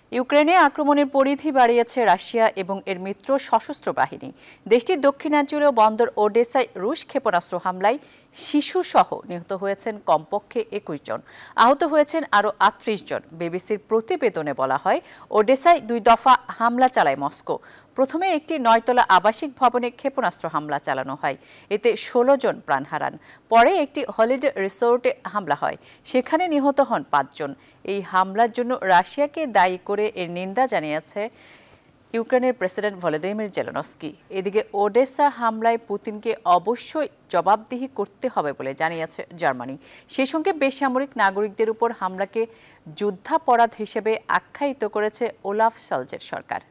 ইউক্রেনে আক্রমণের পরিধি বাড়িয়েছে রাশিয়া এবং এর মিত্র সশস্ত্র বাহিনী। দেশটির দক্ষিণাঞ্চলীয় বন্দর ওডেসায় রুশ ক্ষেপণাস্ত্র হামলায় শিশুসহ নিহত হয়েছেন কমপক্ষে ২১ জন, আহত হয়েছেন আরও ৩৮ জন। বিবিসির প্রতিবেদনে বলা হয়, ওডেসায় ২ দফা হামলা চালায় মস্কো। প্রথমে একটি ৯তলা আবাসিক ভবনে ক্ষেপণাস্ত্র হামলা চালানো হয়, এতে ১৬ জন প্রাণ হারান। পরে একটি হলিডে রিসোর্টে হামলা হয়, সেখানে নিহত হন ৫ জন। এই হামলার জন্য রাশিয়াকে দায়ী করে এর নিন্দা জানিয়েছে ইউক্রেনের প্রেসিডেন্ট ভলোদিমির জেলেনস্কি। এদিকে ওডেসা হামলায় পুতিনকে অবশ্যই জবাবদিহি করতে হবে বলে জানিয়েছে জার্মানি। সেই সঙ্গে বেসামরিক নাগরিকদের উপর হামলাকে যুদ্ধাপরাধ হিসেবে আখ্যায়িত করেছে ওলাফ শলজের সরকার।